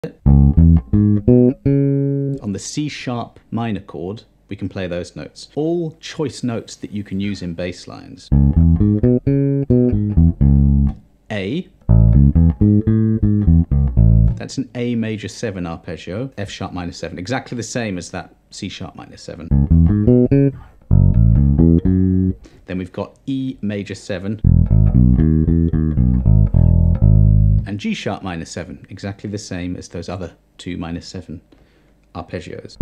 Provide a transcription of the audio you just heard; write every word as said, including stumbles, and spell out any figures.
On the C sharp minor chord, we can play those notes. All choice notes that you can use in bass lines. A. That's an A major seven arpeggio, F sharp minor seven, exactly the same as that C sharp minor seven. Then we've got E major seven and G sharp minor seven, exactly the same as those other two minor seven arpeggios.